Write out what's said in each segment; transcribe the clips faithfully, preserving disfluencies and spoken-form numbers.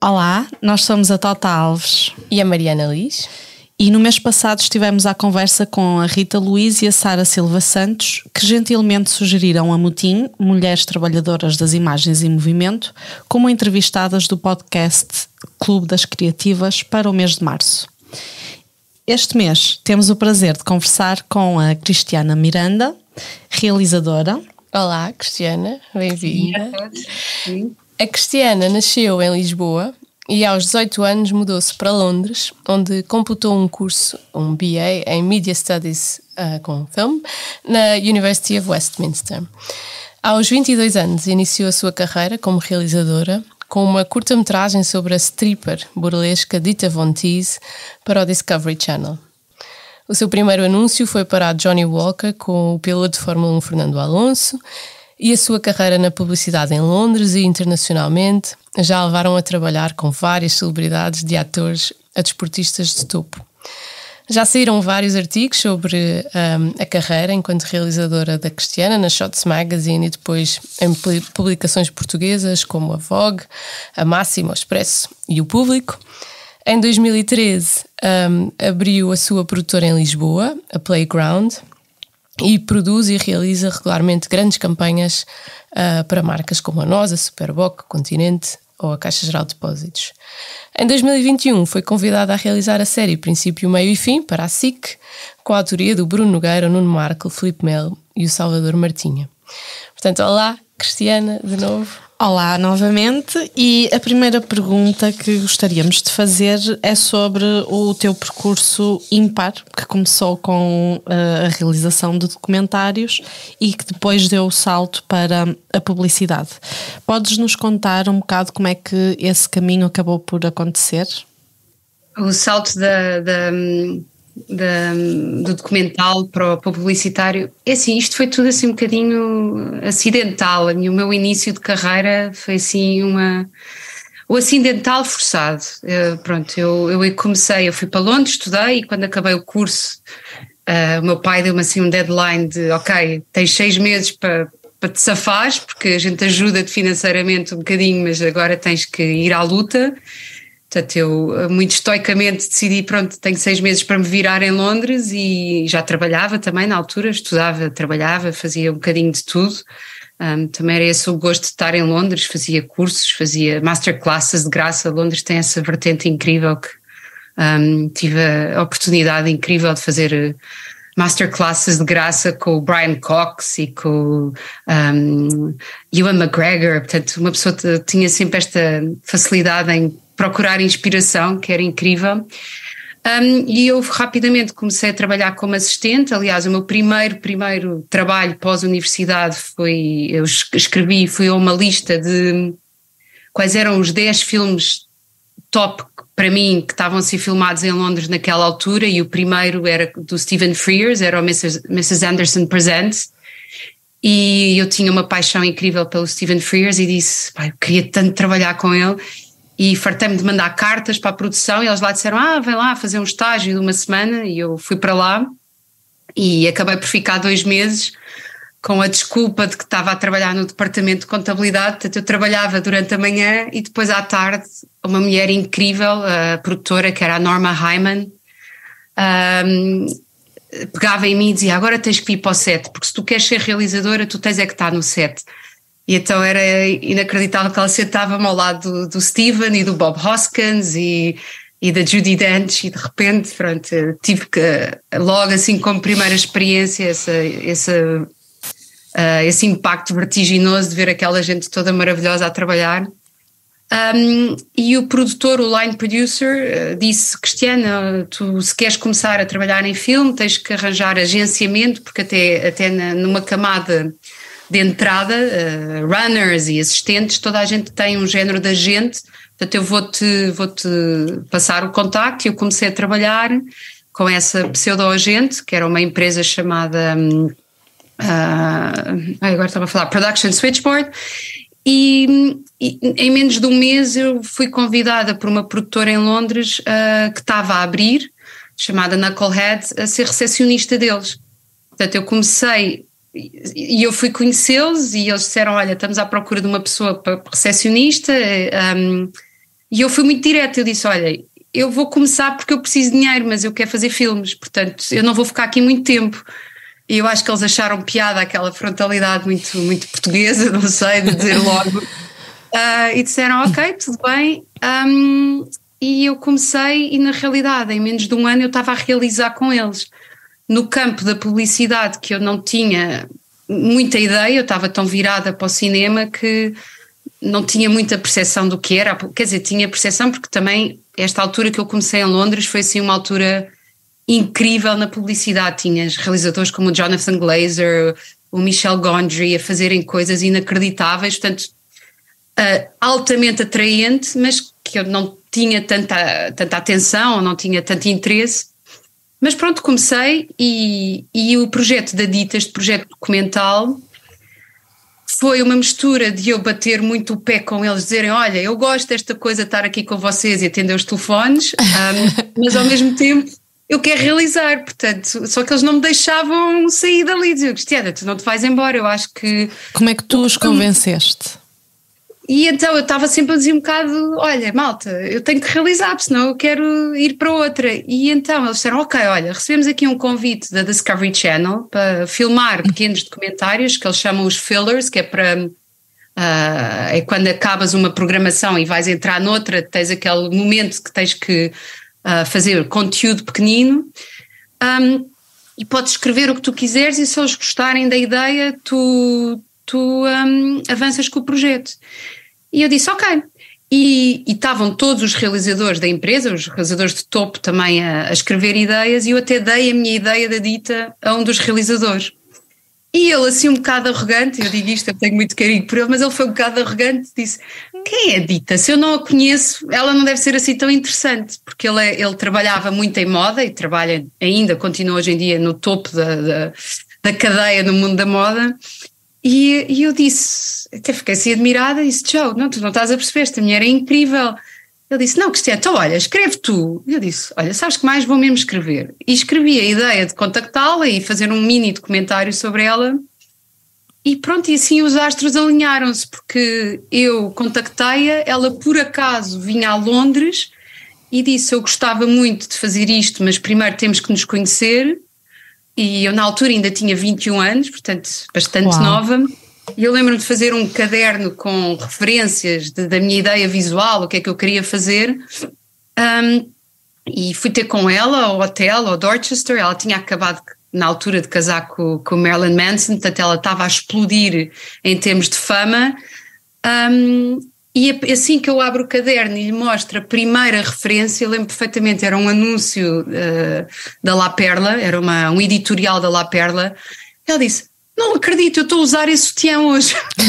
Olá, nós somos a Tota Alves e a Mariana Liz. E no mês passado estivemos à conversa com a Rita Luiz e a Sara Silva Santos, que gentilmente sugeriram a Mutim, Mulheres Trabalhadoras das Imagens e Movimento, como entrevistadas do podcast Clube das Criativas para o mês de março. Este mês temos o prazer de conversar com a Cristiana Miranda, realizadora. Olá, Cristiana, bem-vinda. A Cristiana nasceu em Lisboa e aos dezoito anos mudou-se para Londres, onde completou um curso, um B A em Media Studies uh, com filme, na University of Westminster. Aos vinte e dois anos iniciou a sua carreira como realizadora com uma curta-metragem sobre a stripper burlesca Dita Von Teese para o Discovery Channel. O seu primeiro anúncio foi para a Johnny Walker com o piloto de Fórmula um Fernando Alonso, e a sua carreira na publicidade em Londres e internacionalmente já a levaram a trabalhar com várias celebridades, de atores a desportistas de topo. Já saíram vários artigos sobre um, a carreira enquanto realizadora da Cristiana na Shots Magazine e depois em publicações portuguesas como a Vogue, a Máxima, o Expresso e o Público. Em dois mil e treze um, abriu a sua produtora em Lisboa, a Playground, e produz e realiza regularmente grandes campanhas uh, para marcas como a Nós, a Superboc, o Continente ou a Caixa Geral de Depósitos. Em dois mil e vinte e um foi convidada a realizar a série Princípio, Meio e Fim para a S I C, com a autoria do Bruno Nogueira, o Nuno Marco, o Filipe Melo e o Salvador Martinha. Portanto, olá, Cristiana, de novo. Olá novamente, e a primeira pergunta que gostaríamos de fazer é sobre o teu percurso ímpar, que começou com a realização de documentários e que depois deu o salto para a publicidade. Podes nos contar um bocado como é que esse caminho acabou por acontecer? O salto da... da... Da, do documental para o, para o publicitário, é assim, isto foi tudo assim um bocadinho acidental. O meu início de carreira foi assim uma o acidental forçado. Eu, pronto, eu, eu comecei, eu fui para Londres, estudei, e quando acabei o curso uh, o meu pai deu-me assim um deadline de ok, tens seis meses para, para te safares, porque a gente ajuda-te financeiramente um bocadinho, mas agora tens que ir à luta. Portanto, eu muito estoicamente decidi, pronto, tenho seis meses para me virar em Londres, e já trabalhava também na altura, estudava, trabalhava, fazia um bocadinho de tudo. Um, também era esse o gosto de estar em Londres, fazia cursos, fazia masterclasses de graça. Londres tem essa vertente incrível que um, tive a oportunidade incrível de fazer masterclasses de graça com o Brian Cox e com o um, Ewan McGregor. Portanto, uma pessoa tinha sempre esta facilidade em procurar inspiração, que era incrível. Um, e eu rapidamente comecei a trabalhar como assistente. Aliás, o meu primeiro, primeiro trabalho pós-universidade foi, eu escrevi, fui a uma lista de quais eram os dez filmes top para mim que estavam a ser filmados em Londres naquela altura, e o primeiro era do Stephen Frears, era o missus missus Anderson Presents, e eu tinha uma paixão incrível pelo Stephen Frears e disse, pai, eu queria tanto trabalhar com ele. E fartei-me de mandar cartas para a produção, e eles lá disseram, ah, vem lá fazer um estágio de uma semana, e eu fui para lá e acabei por ficar dois meses com a desculpa de que estava a trabalhar no departamento de contabilidade. Portanto, eu trabalhava durante a manhã e depois à tarde uma mulher incrível, a produtora, que era a Norma Hyman, um, pegava em mim e dizia, agora tens que ir para o set, porque se tu queres ser realizadora tu tens é que estar no set. E então era inacreditável que ela sentava-me ao lado do, do Steven e do Bob Hoskins e, e da Judi Dench, e de repente, pronto, tive que, logo assim como primeira experiência, essa, essa, uh, esse impacto vertiginoso de ver aquela gente toda maravilhosa a trabalhar. Um, e o produtor, o line producer, uh, disse, Cristiana, tu se queres começar a trabalhar em filme tens que arranjar agenciamento, porque até, até na, numa camada de entrada, uh, runners e assistentes, toda a gente tem um género de agente. Portanto, eu vou-te, vou-te passar o contacto. E eu comecei a trabalhar com essa pseudo-agente, que era uma empresa chamada um, uh, agora estava a falar Production Switchboard, e, e em menos de um mês eu fui convidada por uma produtora em Londres uh, que estava a abrir, chamada Knucklehead, a ser recepcionista deles. Portanto, eu comecei e eu fui conhecê-los, e eles disseram, olha, estamos à procura de uma pessoa para recepcionista, um, E eu fui muito direta, eu disse, olha, eu vou começar porque eu preciso de dinheiro, mas eu quero fazer filmes, portanto eu não vou ficar aqui muito tempo. E eu acho que eles acharam piada aquela frontalidade muito, muito portuguesa, não sei, de dizer logo. uh, e disseram, ok, tudo bem. Um, e eu comecei e na realidade em menos de um ano eu estava a realizar com eles. No campo da publicidade que eu não tinha muita ideia, eu estava tão virada para o cinema que não tinha muita percepção do que era, quer dizer, tinha percepção porque também esta altura que eu comecei em Londres foi assim uma altura incrível na publicidade, tinhas realizadores como o Jonathan Glazer, o Michel Gondry a fazerem coisas inacreditáveis, portanto uh, altamente atraente, mas que eu não tinha tanta, tanta atenção, não tinha tanto interesse, mas pronto, comecei e, e o projeto da Dita, este projeto documental, foi uma mistura de eu bater muito o pé com eles, dizerem, olha, eu gosto desta coisa de estar aqui com vocês e atender os telefones, um, mas ao mesmo tempo eu quero realizar, portanto, só que eles não me deixavam sair dali, diziam, Cristiana, tu não te vais embora, eu acho que... Como é que tu os convenceste? E então eu estava sempre a dizer um bocado, olha, malta, eu tenho que realizar, senão eu quero ir para outra. E então eles disseram, ok, olha, recebemos aqui um convite da Discovery Channel para filmar pequenos documentários que eles chamam os fillers, que é para, uh, é quando acabas uma programação e vais entrar noutra, tens aquele momento que tens que uh, fazer conteúdo pequenino, um, e podes escrever o que tu quiseres e se eles gostarem da ideia, tu... tu um, avanças com o projeto. E eu disse, ok. E estavam todos os realizadores da empresa, os realizadores de topo também a, a escrever ideias, e eu até dei a minha ideia da Dita a um dos realizadores. E ele assim um bocado arrogante, eu digo isto, eu tenho muito carinho por ele, mas ele foi um bocado arrogante e disse, quem é a Dita? Se eu não a conheço, ela não deve ser assim tão interessante, porque ele, é, ele trabalhava muito em moda e trabalha ainda, continua hoje em dia no topo da, da, da cadeia no mundo da moda. E, e eu disse, até fiquei assim admirada, e disse, Joe, não, tu não estás a perceber, esta mulher é incrível. Ele disse, não, Cristiano, então olha, escreve tu. E eu disse, olha, sabes que mais vou mesmo escrever. E escrevi a ideia de contactá-la e fazer um mini documentário sobre ela. E pronto, e assim os astros alinharam-se, porque eu contactei-a, ela por acaso vinha a Londres e disse, eu gostava muito de fazer isto, mas primeiro temos que nos conhecer. E eu na altura ainda tinha vinte e um anos, portanto bastante Uau. nova, e eu lembro-me de fazer um caderno com referências de, da minha ideia visual, o que é que eu queria fazer, um, e fui ter com ela ao hotel, ao Dorchester. Ela tinha acabado na altura de casar com, com o Marilyn Manson, portanto ela estava a explodir em termos de fama, um, e assim que eu abro o caderno e lhe mostro a primeira referência, eu lembro perfeitamente, era um anúncio uh, da La Perla, era uma, um editorial da La Perla. Ela disse, não acredito, eu estou a usar esse sutiã hoje.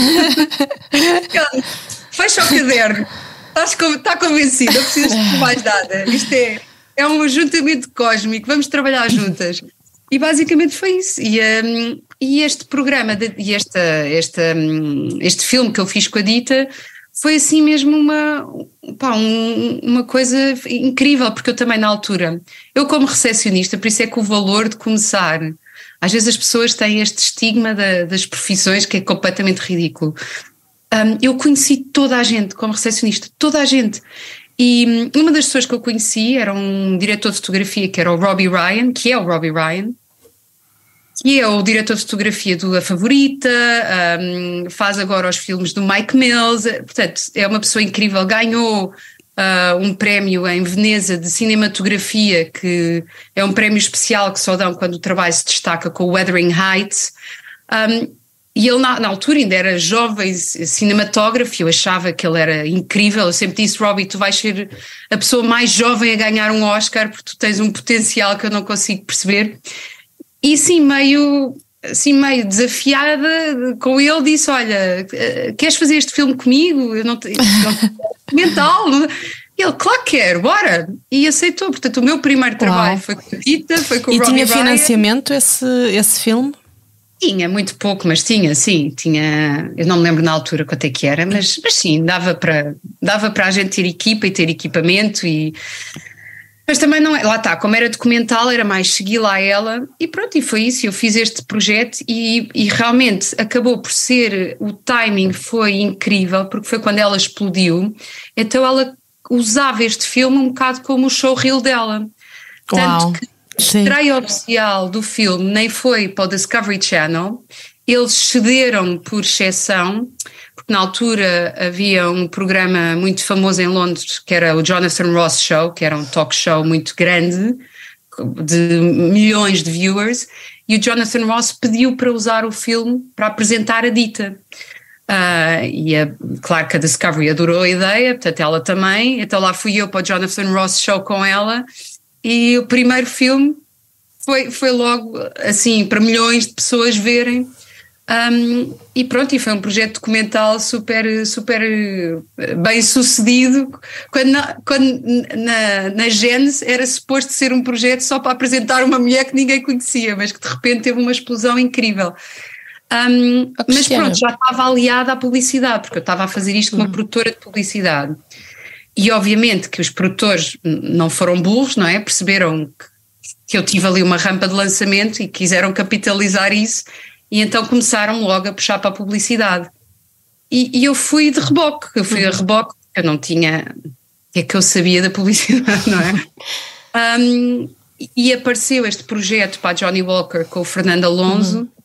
Ela disse, fecha o caderno, está convencida, não precisas de mais nada, isto é, é um ajuntamento cósmico, vamos trabalhar juntas. E basicamente foi isso. E, um, e este programa, de, e esta, esta, um, este filme que eu fiz com a Dita, foi assim mesmo uma, pá, um, uma coisa incrível, porque eu também na altura, eu como recepcionista, por isso é que o valor de começar, às vezes as pessoas têm este estigma da, das profissões que é completamente ridículo. Um, eu conheci toda a gente como recepcionista, toda a gente. E uma das pessoas que eu conheci era um diretor de fotografia que era o Robbie Ryan, que é o Robbie Ryan, que é o diretor de fotografia do A Favorita, um, faz agora os filmes do Mike Mills, portanto é uma pessoa incrível, ganhou uh, um prémio em Veneza de cinematografia, que é um prémio especial que só dão quando o trabalho se destaca, com o Wuthering Heights, um, e ele na, na altura ainda era jovem cinematógrafo, eu achava que ele era incrível, eu sempre disse, Robbie, tu vais ser a pessoa mais jovem a ganhar um Oscar, porque tu tens um potencial que eu não consigo perceber. E assim meio, assim meio desafiada com ele, disse, olha, queres fazer este filme comigo? Eu não tenho mental. E ele, claro que quero, bora! E aceitou. Portanto, o meu primeiro trabalho Uau. foi com a Dita, foi com o Robbie Ryan. E tinha financiamento esse, esse filme? Tinha, muito pouco, mas tinha, sim, tinha, eu não me lembro na altura quanto é que era, mas, mas sim, dava para, dava para a gente ter equipa e ter equipamento e... Mas também não é, lá está, como era documental, era mais seguir lá ela e pronto, e foi isso, eu fiz este projeto e, e realmente acabou por ser, o timing foi incrível, porque foi quando ela explodiu, então ela usava este filme um bocado como o showreel dela. Tanto Uau. que a Sim. estreia oficial do filme nem foi para o Discovery Channel, eles cederam por exceção, porque na altura havia um programa muito famoso em Londres que era o Jonathan Ross Show, que era um talk show muito grande, de milhões de viewers, e o Jonathan Ross pediu para usar o filme para apresentar a Dita. Uh, e a, claro que a Discovery adorou a ideia, portanto ela também, então lá fui eu para o Jonathan Ross Show com ela, e o primeiro filme foi, foi logo assim para milhões de pessoas verem. Um, e pronto, e foi um projeto documental super, super bem sucedido, quando, na, quando na, na Gênese era suposto ser um projeto só para apresentar uma mulher que ninguém conhecia, mas que de repente teve uma explosão incrível. Um, mas pronto, já estava aliada à publicidade, porque eu estava a fazer isto com uma produtora de publicidade, e obviamente que os produtores não foram burros, não é? Perceberam que, que eu tive ali uma rampa de lançamento e quiseram capitalizar isso. E então começaram logo a puxar para a publicidade. E, e eu fui de reboque, eu fui a reboque, porque eu não tinha o que é que eu sabia da publicidade, não é? Um, e apareceu este projeto para a Johnnie Walker com o Fernando Alonso, uhum.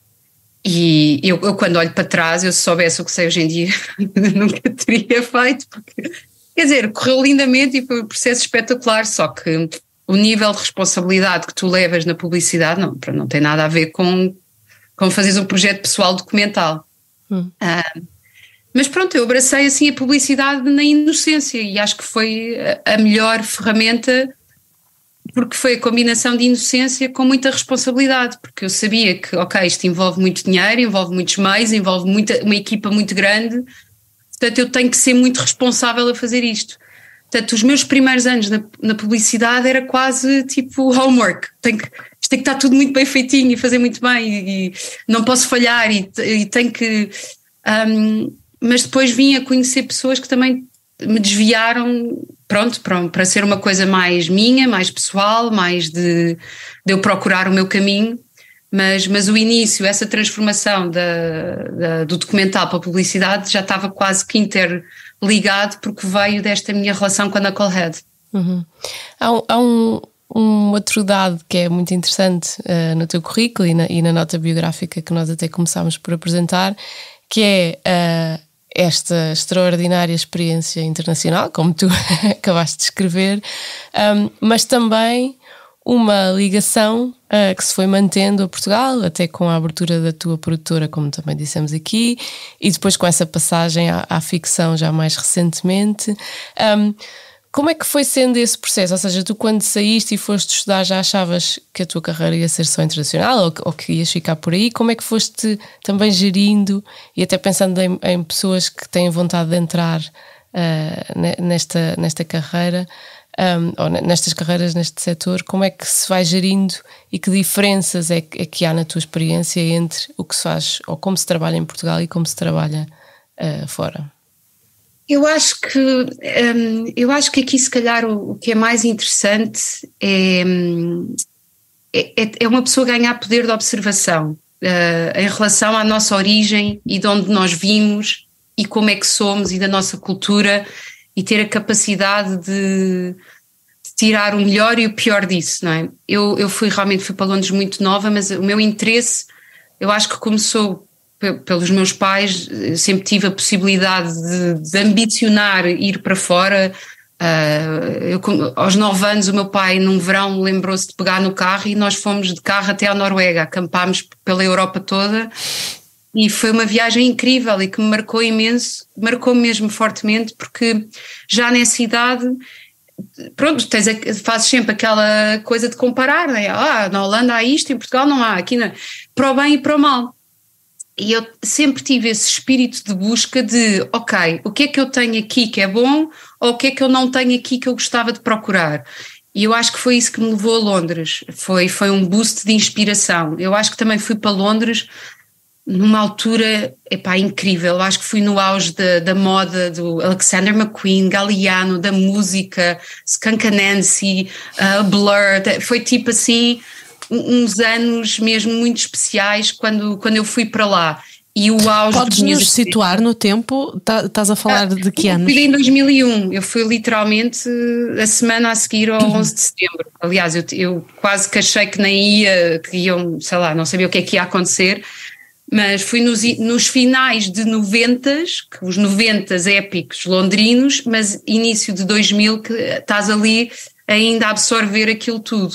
e eu, eu quando olho para trás, eu se soubesse o que sei hoje em dia, nunca teria feito, porque, quer dizer, correu lindamente e foi um processo espetacular, só que o nível de responsabilidade que tu levas na publicidade não, não tem nada a ver com como fazeres um projeto pessoal documental. Hum. Uh, mas pronto, eu abracei assim a publicidade na inocência e acho que foi a, a melhor ferramenta, porque foi a combinação de inocência com muita responsabilidade, porque eu sabia que, ok, isto envolve muito dinheiro, envolve muitos meios, envolve muita, uma equipa muito grande, portanto eu tenho que ser muito responsável a fazer isto. Portanto, os meus primeiros anos na, na publicidade era quase tipo homework, tenho que tem que estar tudo muito bem feitinho e fazer muito bem e, e não posso falhar e, e tenho que... Um, mas depois vim a conhecer pessoas que também me desviaram, pronto, para, para ser uma coisa mais minha, mais pessoal, mais de, de eu procurar o meu caminho, mas, mas o início, essa transformação da, da, do documental para a publicidade já estava quase que interligado porque veio desta minha relação com a Knucklehead. Uhum. Há um... Há um... Um outro dado que é muito interessante uh, no teu currículo e na, e na nota biográfica que nós até começámos por apresentar, que é uh, esta extraordinária experiência internacional, como tu acabaste de escrever, um, mas também uma ligação uh, que se foi mantendo a Portugal, até com a abertura da tua produtora, como também dissemos aqui, e depois com essa passagem à, à ficção já mais recentemente. Um, Como é que foi sendo esse processo? Ou seja, tu quando saíste e foste estudar já achavas que a tua carreira ia ser só internacional ou que, ou que ias ficar por aí? Como é que foste também gerindo e até pensando em, em pessoas que têm vontade de entrar uh, nesta, nesta carreira, um, ou nestas carreiras, neste setor, como é que se vai gerindo e que diferenças é, é que há na tua experiência entre o que se faz ou como se trabalha em Portugal e como se trabalha uh, fora? Eu acho que um, eu acho que aqui se calhar o, o que é mais interessante é, é, é uma pessoa ganhar poder de observação uh, em relação à nossa origem e de onde nós vimos e como é que somos e da nossa cultura e ter a capacidade de, de tirar o melhor e o pior disso, não é? Eu, eu fui realmente fui para Londres muito nova, mas o meu interesse eu acho que começou pelos meus pais. Eu sempre tive a possibilidade de, de ambicionar ir para fora. Uh, eu, aos nove anos o meu pai num verão lembrou-se de pegar no carro e nós fomos de carro até à Noruega, acampámos pela Europa toda e foi uma viagem incrível e que me marcou imenso, marcou-me mesmo fortemente, porque já nessa idade, pronto, tens, fazes sempre aquela coisa de comparar, né? Ah, na Holanda há isto, em Portugal não há, aqui não, para o bem e para o mal. E eu sempre tive esse espírito de busca de, ok, o que é que eu tenho aqui que é bom ou o que é que eu não tenho aqui que eu gostava de procurar? E eu acho que foi isso que me levou a Londres, foi, foi um boost de inspiração. Eu acho que também fui para Londres numa altura, epá, incrível. Eu acho que fui no auge da, da moda do Alexander McQueen, Galliano, da música, Skunk Anansi, uh, Blur, foi tipo assim... uns anos mesmo muito especiais quando, quando eu fui para lá e o auge Podes de nos situar no tempo? Tá, estás a falar ah, de que anos? Eu fui em dois mil e um, eu fui literalmente a semana a seguir ao onze de setembro. Aliás, eu, eu quase que achei que nem ia, que iam, sei lá, não sabia o que é que ia acontecer, mas fui nos, nos finais de noventas, que os noventas épicos londrinos, mas início de dois mil que estás ali ainda a absorver aquilo tudo.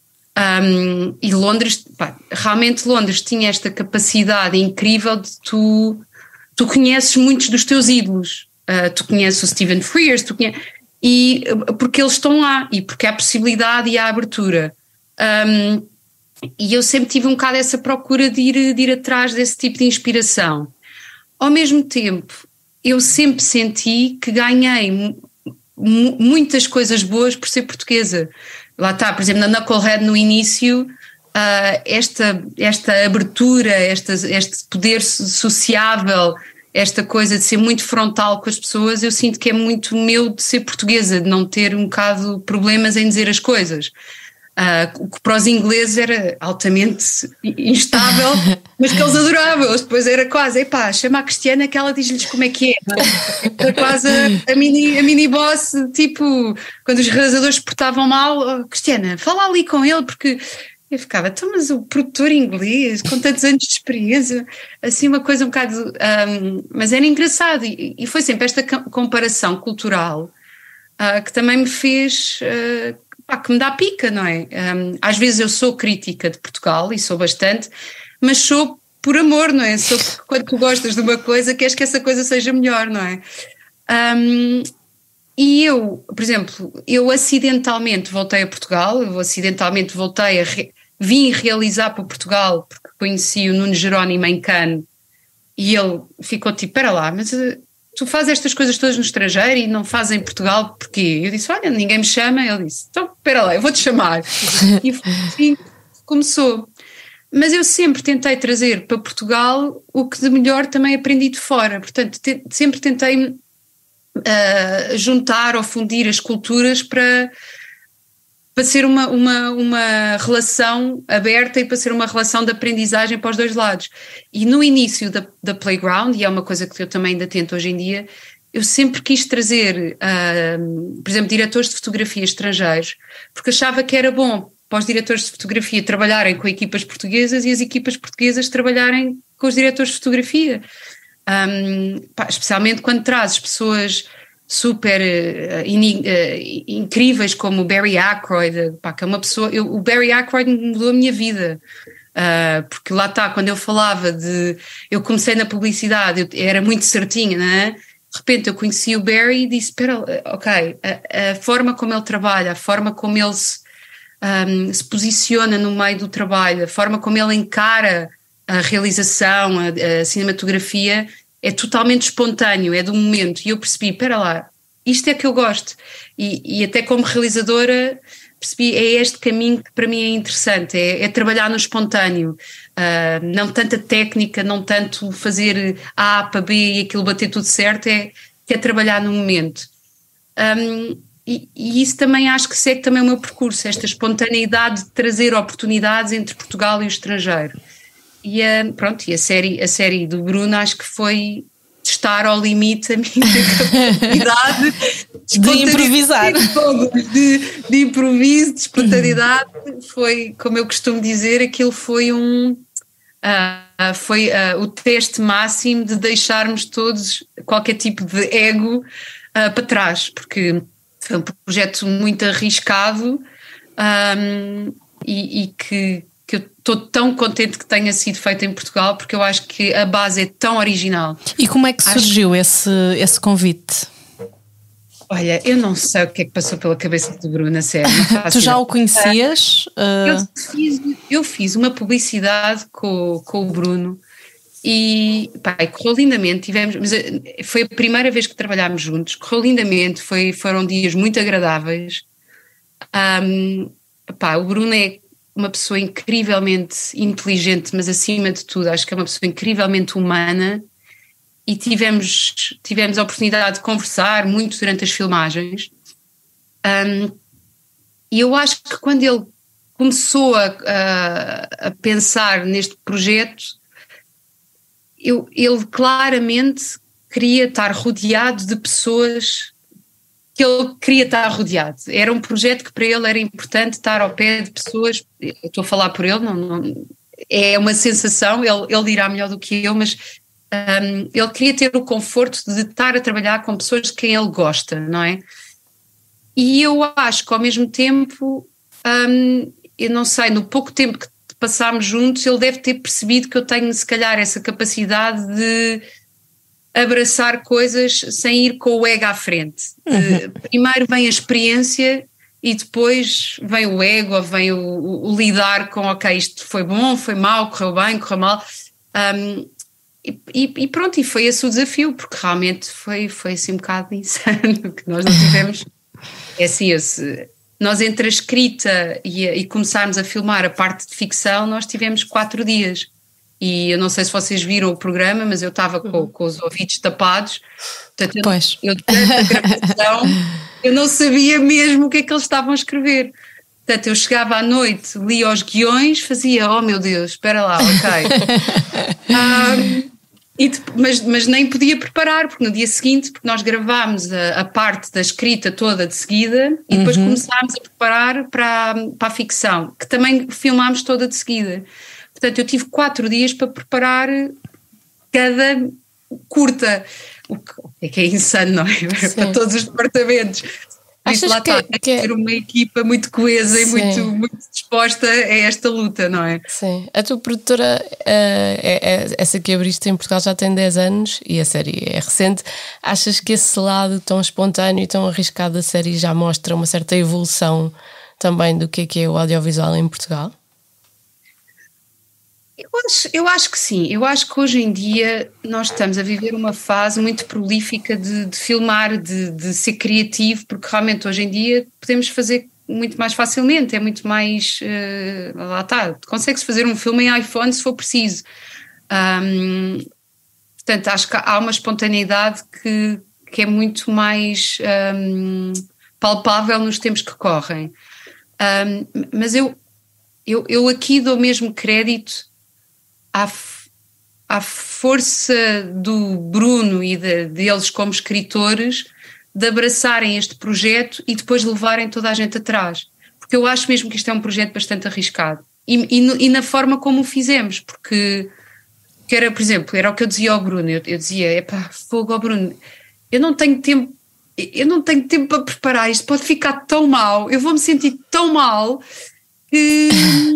Um, e Londres, pá, realmente Londres tinha esta capacidade incrível de tu, tu conheces muitos dos teus ídolos, uh, tu conheces o Stephen Frears, tu conheces, e, porque eles estão lá e porque há possibilidade e há abertura. Um, e eu sempre tive um bocado essa procura de ir, de ir atrás desse tipo de inspiração. Ao mesmo tempo, eu sempre senti que ganhei m- muitas coisas boas por ser portuguesa. Lá está, por exemplo, na Knucklehead no início, uh, esta, esta abertura, esta, este poder sociável, esta coisa de ser muito frontal com as pessoas, eu sinto que é muito meu de ser portuguesa, de não ter um bocado problemas em dizer as coisas. Uh, o que para os ingleses era altamente instável, mas que eles adoravam. Eles depois era quase, epá, chama a Cristiana que ela diz-lhes como é que é. Era quase a, a, mini, a mini boss, tipo, quando os realizadores se portavam mal, oh, Cristiana, fala ali com ele, porque eu ficava, então, mas o produtor inglês, com tantos anos de experiência, assim uma coisa um bocado, um, mas era engraçado, e, e foi sempre esta comparação cultural uh, que também me fez... Uh, Pá, que me dá pica, não é? Um, às vezes eu sou crítica de Portugal e sou bastante, mas sou por amor, não é? Sou porque quando tu gostas de uma coisa queres que essa coisa seja melhor, não é? Um, e eu, por exemplo, eu acidentalmente voltei a Portugal, eu acidentalmente voltei a re, vim realizar para Portugal porque conheci o Nuno Jerónimo em Cannes e ele ficou tipo, espera lá, mas... tu fazes estas coisas todas no estrangeiro e não fazes em Portugal, porquê? Eu disse, olha, ninguém me chama. Ele disse, então, espera lá, eu vou-te chamar. E assim começou. Mas eu sempre tentei trazer para Portugal o que de melhor também aprendi de fora. Portanto, te, sempre tentei uh, juntar ou fundir as culturas para, para ser uma, uma, uma relação aberta e para ser uma relação de aprendizagem para os dois lados. E no início da, da Playground, e é uma coisa que eu também ainda tento hoje em dia, eu sempre quis trazer, uh, por exemplo, diretores de fotografia estrangeiros, porque achava que era bom para os diretores de fotografia trabalharem com equipas portuguesas e as equipas portuguesas trabalharem com os diretores de fotografia. Um, pá, especialmente quando trazes pessoas super uh, in, uh, incríveis como o Barry Ackroyd, pá, que é uma pessoa, eu, o Barry Ackroyd mudou a minha vida, uh, porque lá está, quando eu falava de, eu comecei na publicidade, eu era muito certinha, não é? De repente eu conheci o Barry e disse, espera, ok, a, a forma como ele trabalha, a forma como ele se, um, se posiciona no meio do trabalho, a forma como ele encara a realização, a, a cinematografia, é totalmente espontâneo, é do momento. E eu percebi, espera lá, isto é que eu gosto. E, e até como realizadora percebi, é este caminho que para mim é interessante, é, é trabalhar no espontâneo, uh, não tanta técnica, não tanto fazer A para B e aquilo bater tudo certo, é, é trabalhar no momento. Um, e, e isso também acho que segue também o meu percurso, esta espontaneidade de trazer oportunidades entre Portugal e o estrangeiro. E a, pronto, e a série, a série do Bruno acho que foi testar ao limite a minha capacidade de, de improvisar. De, de improviso, de espontaneidade. Foi, como eu costumo dizer, aquilo foi um uh, foi uh, o teste máximo de deixarmos todos qualquer tipo de ego uh, para trás, porque foi um projeto muito arriscado um, e, e que que eu estou tão contente que tenha sido feito em Portugal, porque eu acho que a base é tão original. E como é que surgiu acho... esse, esse convite? Olha, eu não sei o que é que passou pela cabeça de Bruno, sério. Tu já o conhecias? Uh... Eu, fiz, eu fiz uma publicidade com, com o Bruno e pá, correu lindamente, tivemos, mas foi a primeira vez que trabalhámos juntos, correu lindamente, foi, foram dias muito agradáveis. Um, pá, o Bruno é uma pessoa incrivelmente inteligente, mas acima de tudo acho que é uma pessoa incrivelmente humana, e tivemos, tivemos a oportunidade de conversar muito durante as filmagens, um, e eu acho que quando ele começou a, a, a pensar neste projeto, eu, ele claramente queria estar rodeado de pessoas que ele queria estar rodeado. Era um projeto que para ele era importante estar ao pé de pessoas, eu estou a falar por ele, não, não, é uma sensação, ele, ele dirá melhor do que eu, mas um, ele queria ter o conforto de estar a trabalhar com pessoas de quem ele gosta, não é? E eu acho que ao mesmo tempo, um, eu não sei, no pouco tempo que passámos juntos, ele deve ter percebido que eu tenho se calhar essa capacidade de abraçar coisas sem ir com o ego à frente. Uhum. Primeiro vem a experiência e depois vem o ego, ou vem o, o, o lidar com, ok, isto foi bom, foi mau, correu bem, correu mal. Um, e, e pronto, e foi esse o desafio, porque realmente foi, foi assim um bocado insano, que nós não tivemos. É assim, esse, nós entre a escrita e, e começarmos a filmar a parte de ficção, nós tivemos quatro dias. E eu não sei se vocês viram o programa, mas eu estava com, com os ouvidos tapados. Portanto, pois. Eu, durante a gravação, eu não sabia mesmo o que é que eles estavam a escrever. Portanto, eu chegava à noite, lia os guiões, fazia, oh meu Deus, espera lá, ok. um, e, mas, mas nem podia preparar, porque no dia seguinte, porque nós gravámos a, a parte da escrita toda de seguida e depois uhum. começámos a preparar para, para a ficção, que também filmámos toda de seguida. Portanto, eu tive quatro dias para preparar cada curta, o que é que é insano, não é? Para todos os departamentos. Isso lá que, está, que tem que ter uma equipa muito coesa e muito, muito disposta a esta luta, não é? Sim. A tua produtora, uh, é, é, essa que abriste em Portugal já tem dez anos e a série é recente. Achas que esse lado tão espontâneo e tão arriscado da série já mostra uma certa evolução também do que é, que é o audiovisual em Portugal? Eu acho, eu acho que sim, eu acho que hoje em dia nós estamos a viver uma fase muito prolífica de, de filmar, de, de ser criativo, porque realmente hoje em dia podemos fazer muito mais facilmente, é muito mais, uh, lá está, consegue-se fazer um filme em iPhone se for preciso. Um, portanto, acho que há uma espontaneidade que, que é muito mais um, palpável nos tempos que correm. Um, mas eu, eu, eu aqui dou mesmo crédito À, à força do Bruno e de, deles como escritores de abraçarem este projeto e depois levarem toda a gente atrás, porque eu acho mesmo que isto é um projeto bastante arriscado e, e, e na forma como o fizemos, porque que era, por exemplo, era o que eu dizia ao Bruno, eu, eu dizia, epá, fogo ao Bruno, eu não tenho tempo eu não tenho tempo para preparar, isto pode ficar tão mal, eu vou me sentir tão mal que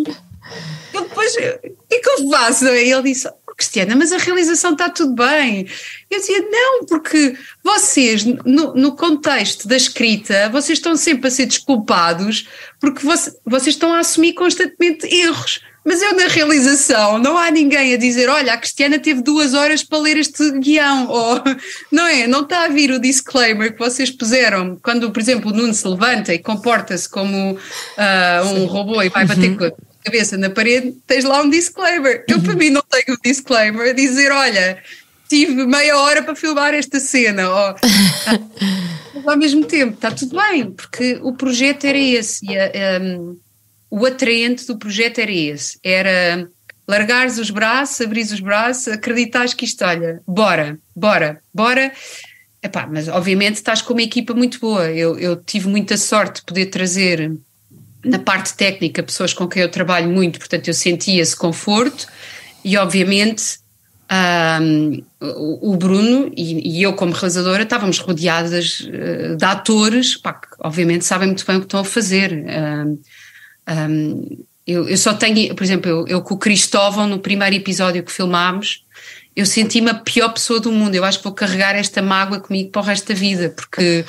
eu depois, o que é que eu faço? E ele disse, oh, Cristiana, mas a realização está tudo bem. Eu dizia, não, porque vocês, no, no contexto da escrita, vocês estão sempre a ser desculpados porque você, vocês estão a assumir constantemente erros. Mas eu na realização não há ninguém a dizer, olha, a Cristiana teve duas horas para ler este guião, ou não é? Não está a vir o disclaimer que vocês puseram quando, por exemplo, o Nuno se levanta e comporta-se como uh, um robô e vai bater com a cabeça na parede, tens lá um disclaimer. Eu, para mim, não tenho um disclaimer a dizer, olha, tive meia hora para filmar esta cena. Ou, mas ao mesmo tempo, está tudo bem, porque o projeto era esse. E a, um, o atraente do projeto era esse. Era largares os braços, abrires os braços, acreditares que isto, olha, bora, bora, bora. Epá, mas obviamente estás com uma equipa muito boa. Eu, eu tive muita sorte de poder trazer na parte técnica pessoas com quem eu trabalho muito, portanto eu sentia esse conforto e obviamente um, o, o Bruno e, e eu como realizadora estávamos rodeadas uh, de atores, pá, que obviamente sabem muito bem o que estão a fazer. Um, um, eu, eu só tenho, por exemplo, eu, eu com o Cristóvão no primeiro episódio que filmámos, eu senti-me a pior pessoa do mundo. Eu acho que vou carregar esta mágoa comigo para o resto da vida, porque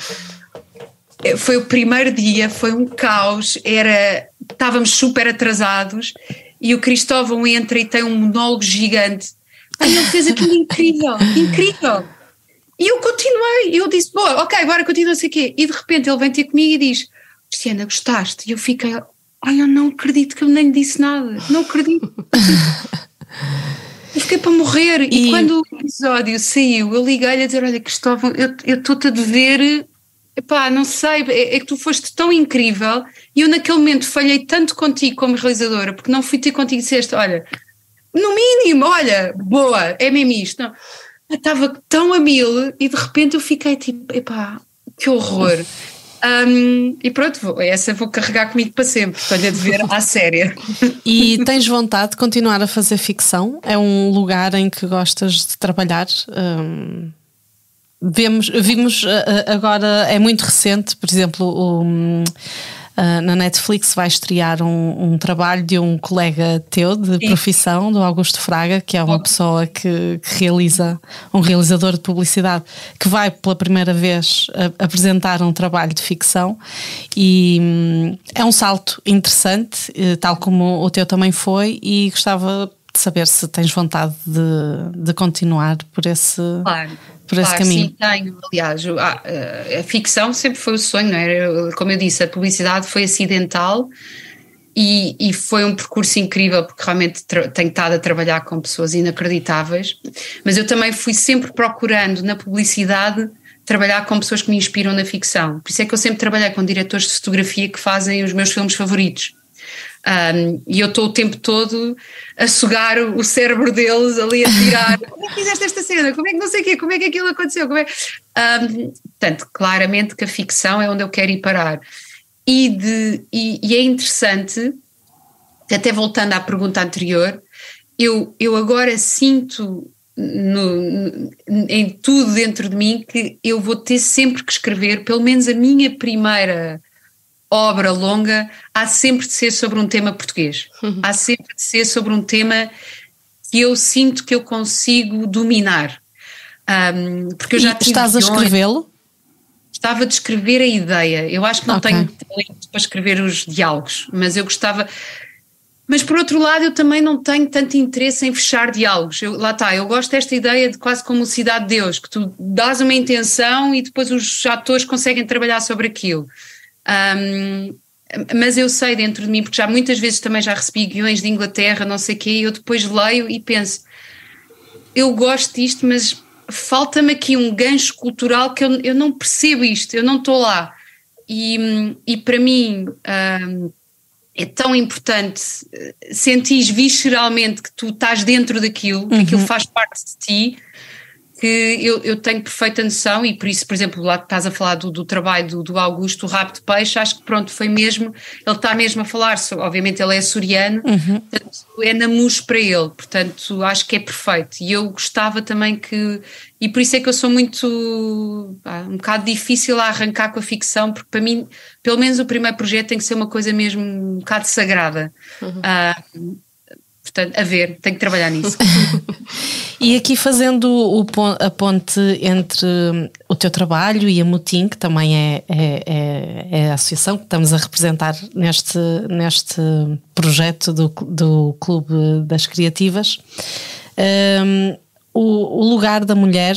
foi o primeiro dia, foi um caos, era, estávamos super atrasados e o Cristóvão entra e tem um monólogo gigante. Aí ele fez aquilo incrível, incrível. E eu continuei, eu disse, boa, ok, agora continua, não sei o quê. E de repente ele vem ter comigo e diz, Cristiana, gostaste? E eu fiquei, ai, eu não acredito que eu nem lhe disse nada, não acredito. Eu fiquei para morrer. E, e quando o episódio saiu, eu liguei-lhe a dizer, olha Cristóvão, eu estou-te a dever... Epá, não sei, é, é que tu foste tão incrível e eu naquele momento falhei tanto contigo como realizadora, porque não fui ter contigo e disseste, olha, no mínimo, olha, boa, é mesmo isto. Não, eu estava tão a mil e de repente eu fiquei tipo, epá, que horror. Um, e pronto, vou, essa vou carregar comigo para sempre, estou-lhe a dever à séria. E tens vontade de continuar a fazer ficção? É um lugar em que gostas de trabalhar? Um, vemos, vimos agora, é muito recente, por exemplo, o, um, uh, na Netflix vai estrear um, um trabalho de um colega teu de Sim. profissão, do Augusto Fraga, que é uma pessoa que, que realiza, um realizador de publicidade, que vai pela primeira vez a, apresentar um trabalho de ficção e um, é um salto interessante, tal como o teu também foi, e gostava de saber se tens vontade de, de continuar por esse... Claro. Por esse claro, caminho. Sim, tenho. Aliás, a, a ficção sempre foi o sonho, não é? Como eu disse, a publicidade foi acidental e, e foi um percurso incrível, porque realmente tra- tenho estado a trabalhar com pessoas inacreditáveis, mas eu também fui sempre procurando na publicidade trabalhar com pessoas que me inspiram na ficção. Por isso é que eu sempre trabalhei com diretores de fotografia que fazem os meus filmes favoritos. Um, e eu estou o tempo todo a sugar o cérebro deles ali a tirar como é que fizeste esta cena, como é que não sei o quê, como é que aquilo aconteceu, como é... um, portanto, claramente que a ficção é onde eu quero ir parar e, de, e, e é interessante, até voltando à pergunta anterior, eu, eu agora sinto no, no, em tudo dentro de mim que eu vou ter sempre que escrever pelo menos a minha primeira obra longa, há sempre de ser sobre um tema português, uhum. há sempre de ser sobre um tema que eu sinto que eu consigo dominar. Um, porque eu já tive estás a escrevê-lo? Estava a descrever a ideia, eu acho que não okay. tenho talento para escrever os diálogos, mas eu gostava... Mas por outro lado eu também não tenho tanto interesse em fechar diálogos, eu, lá está, eu gosto desta ideia de quase como Cidade de Deus, que tu dás uma intenção e depois os atores conseguem trabalhar sobre aquilo. Um, mas eu sei dentro de mim, porque já muitas vezes também já recebi guiões de Inglaterra, não sei o quê, e eu depois leio e penso, eu gosto disto, mas falta-me aqui um gancho cultural que eu, eu não percebo isto, eu não estou lá. E, e para mim um, é tão importante sentir visceralmente que tu estás dentro daquilo, que uhum. aquilo faz parte de ti, que eu, eu tenho perfeita noção e por isso, por exemplo, lá que estás a falar do, do trabalho do, do Augusto, o Rabo de Peixe, acho que pronto, foi mesmo, ele está mesmo a falar, obviamente ele é açoriano, uhum. portanto é namujo para ele, portanto acho que é perfeito e eu gostava também que, e por isso é que eu sou muito, pá, um bocado difícil a arrancar com a ficção, porque para mim, pelo menos o primeiro projeto tem que ser uma coisa mesmo um bocado sagrada. Uhum. Uh, Portanto, a ver, tenho que trabalhar nisso. E aqui fazendo o, a ponte entre o teu trabalho e a Mutim, que também é, é, é, é a associação que estamos a representar neste, neste projeto do, do Clube das Criativas, um, o, o lugar da mulher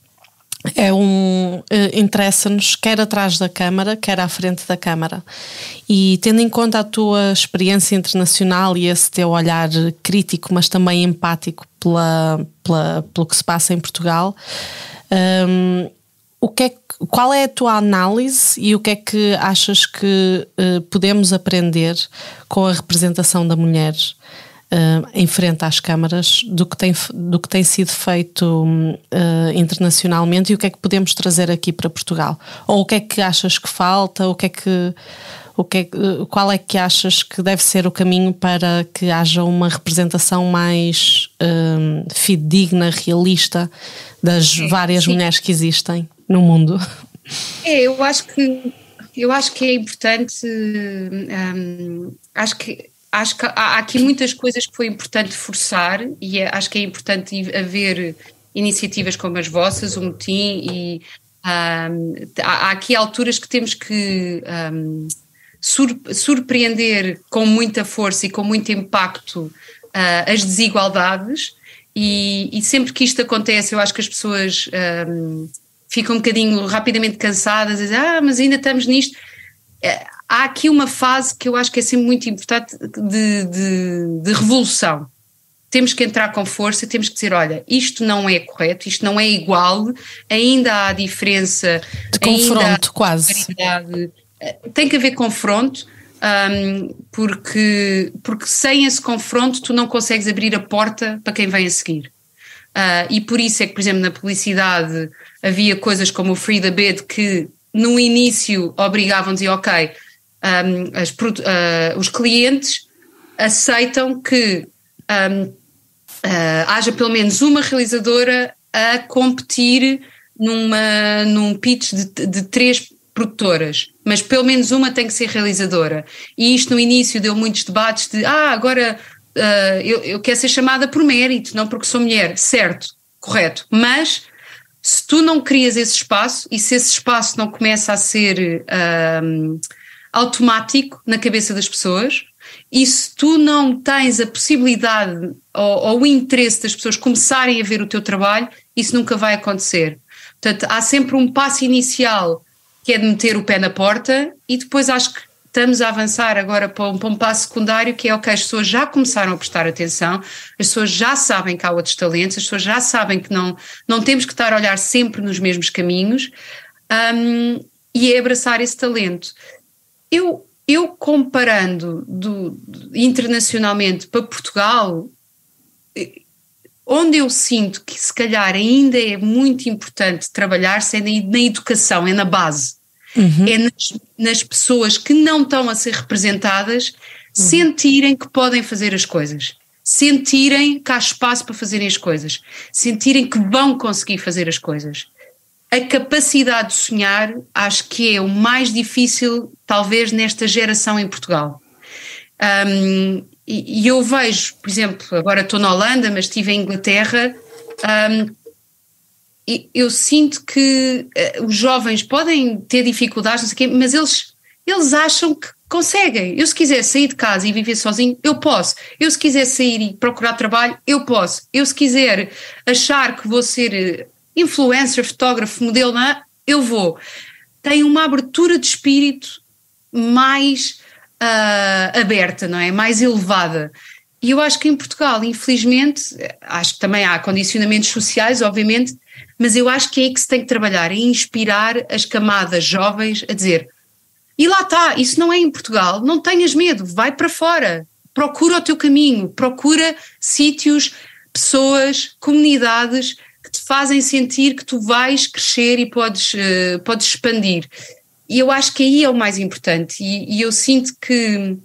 é um, interessa-nos quer atrás da câmara, quer à frente da câmara. E tendo em conta a tua experiência internacional e esse teu olhar crítico, mas também empático pela, pela, pelo que se passa em Portugal, um, o que é, qual é a tua análise e o que é que achas que uh, podemos aprender com a representação da mulher Uh, em frente às câmaras do que tem, do que tem sido feito uh, internacionalmente e o que é que podemos trazer aqui para Portugal? Ou o que é que achas que falta? O que é que, o que é, uh, qual é que achas que deve ser o caminho para que haja uma representação mais uh, fidedigna, realista das é, várias sim. mulheres que existem no mundo? É, eu acho que, eu acho que é importante, um, acho que Acho que há aqui muitas coisas que foi importante forçar e é, acho que é importante haver iniciativas como as vossas, o Mutim, e um, há, há aqui alturas que temos que um, sur, surpreender com muita força e com muito impacto uh, as desigualdades e, e sempre que isto acontece eu acho que as pessoas um, ficam um bocadinho rapidamente cansadas e dizem, ah, mas ainda estamos nisto. Há aqui uma fase que eu acho que é sempre muito importante de, de, de revolução. Temos que entrar com força, temos que dizer, olha, isto não é correto, isto não é igual, ainda há diferença. De confronto, quase. Tem que haver confronto. um, porque, porque sem esse confronto tu não consegues abrir a porta para quem vem a seguir. Uh, e por isso é que, por exemplo, na publicidade havia coisas como o Free the Bid que no início obrigavam a dizer, ok, um, as, uh, os clientes aceitam que um, uh, haja pelo menos uma realizadora a competir numa, num pitch de, de três produtoras, mas pelo menos uma tem que ser realizadora. E isto no início deu muitos debates de, ah, agora uh, eu, eu quero ser chamada por mérito, não porque sou mulher. Certo, correto, mas se tu não crias esse espaço e se esse espaço não começa a ser um, automático na cabeça das pessoas, e se tu não tens a possibilidade ou, ou o interesse das pessoas começarem a ver o teu trabalho, isso nunca vai acontecer. Portanto, há sempre um passo inicial que é de meter o pé na porta, e depois acho que estamos a avançar agora para um, para um passo secundário que é, ok, as pessoas já começaram a prestar atenção, as pessoas já sabem que há outros talentos, as pessoas já sabem que não, não temos que estar a olhar sempre nos mesmos caminhos, um, e é abraçar esse talento. Eu, eu comparando do, internacionalmente para Portugal, onde eu sinto que se calhar ainda é muito importante trabalhar-se é na, na educação, é na base, uhum. é nas, nas pessoas que não estão a ser representadas, uhum. sentirem que podem fazer as coisas, sentirem que há espaço para fazerem as coisas, sentirem que vão conseguir fazer as coisas. A capacidade de sonhar acho que é o mais difícil talvez nesta geração em Portugal. Um, E, e eu vejo, por exemplo, agora estou na Holanda, mas estive em Inglaterra, um, e eu sinto que uh, os jovens podem ter dificuldades, não sei o quê, mas eles, eles acham que conseguem. Eu se quiser sair de casa e viver sozinho, eu posso. Eu se quiser sair e procurar trabalho, eu posso. Eu se quiser achar que vou ser influencer, fotógrafo, modelo, não, eu vou. Tem uma abertura de espírito mais... Uh, aberta, não é? Mais elevada. E eu acho que em Portugal, infelizmente, acho que também há condicionamentos sociais, obviamente, mas eu acho que é aí que se tem que trabalhar, é inspirar as camadas jovens a dizer, e lá está, isso não é em Portugal, não tenhas medo, vai para fora, procura o teu caminho, procura sítios, pessoas, comunidades que te fazem sentir que tu vais crescer e podes, uh, podes expandir. E eu acho que aí é o mais importante, e, e eu sinto que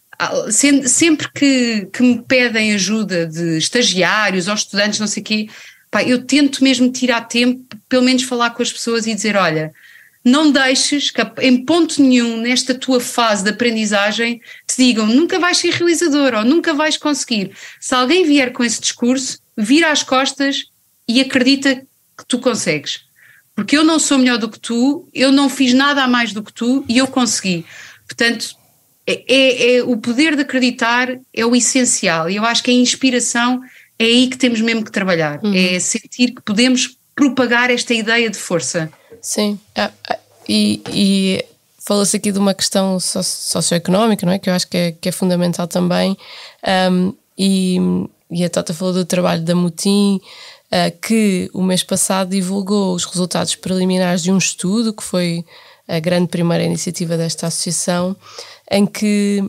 sempre que, que me pedem ajuda de estagiários ou estudantes, não sei o quê, pá, eu tento mesmo tirar tempo, pelo menos falar com as pessoas e dizer, olha, não deixes que em ponto nenhum nesta tua fase de aprendizagem te digam, nunca vais ser realizador ou nunca vais conseguir. Se alguém vier com esse discurso, vira as costas e acredita que tu consegues. Porque eu não sou melhor do que tu, eu não fiz nada a mais do que tu e eu consegui. Portanto, é, é, é, o poder de acreditar é o essencial, e eu acho que a inspiração é aí que temos mesmo que trabalhar, uhum. é sentir que podemos propagar esta ideia de força. Sim, ah, ah, e, e falou-se aqui de uma questão socioeconómica, não é? Que eu acho que é, que é fundamental também, um, e, e a Tota falou do trabalho da Mutim, Uh, que o mês passado divulgou os resultados preliminares de um estudo que foi a grande primeira iniciativa desta associação, em que,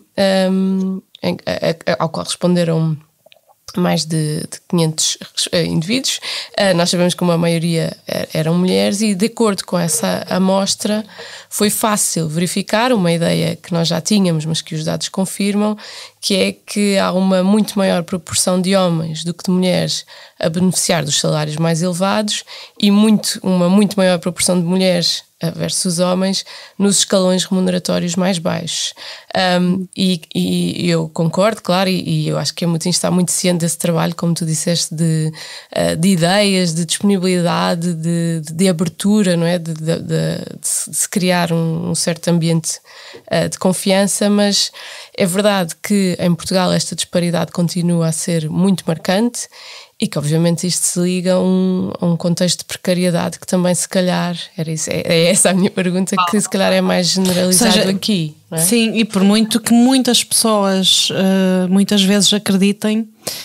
um, em, a, a, ao qual responderam mais de, de quinhentos indivíduos. Uh, nós sabemos que uma maioria eram mulheres, e de acordo com essa amostra foi fácil verificar uma ideia que nós já tínhamos, mas que os dados confirmam, que é que há uma muito maior proporção de homens do que de mulheres a beneficiar dos salários mais elevados, e muito, uma muito maior proporção de mulheres versus homens nos escalões remuneratórios mais baixos. Um, e, e eu concordo, claro, e, e eu acho que a Mutim está muito ciente desse trabalho, como tu disseste, de, de ideias, de disponibilidade, de, de, de abertura, não é? de, de, de, de se criar um, um certo ambiente uh, de confiança, mas é verdade que em Portugal esta disparidade continua a ser muito marcante, e que obviamente isto se liga a um, a um contexto de precariedade que também se calhar, era isso, é, é essa a minha pergunta, que se calhar é mais generalizado seja, aqui, não é? Sim, e por muito que muitas pessoas uh, muitas vezes acreditem,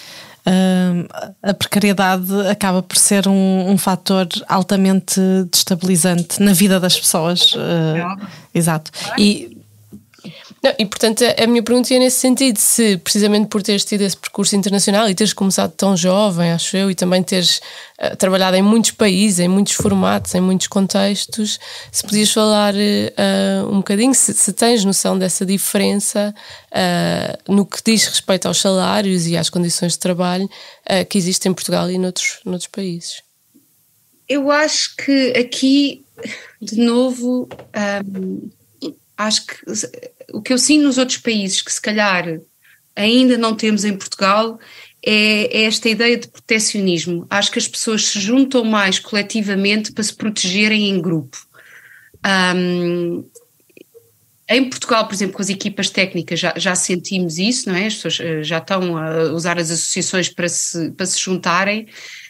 uh, a precariedade acaba por ser um, um fator altamente destabilizante na vida das pessoas. Uh, exato. E Não, e portanto a, a minha pergunta é nesse sentido, se precisamente por teres tido esse percurso internacional e teres começado tão jovem, acho eu, e também teres uh, trabalhado em muitos países, em muitos formatos, em muitos contextos, se podias falar uh, um bocadinho, se, se tens noção dessa diferença uh, no que diz respeito aos salários e às condições de trabalho uh, que existem em Portugal e noutros, noutros países. Eu acho que aqui, de novo, um, acho que o que eu sinto nos outros países, que se calhar ainda não temos em Portugal, é, é esta ideia de protecionismo. Acho que as pessoas se juntam mais coletivamente para se protegerem em grupo. Um, em Portugal, por exemplo, com as equipas técnicas já, já sentimos isso, não é? As pessoas já estão a usar as associações para se, para se juntarem.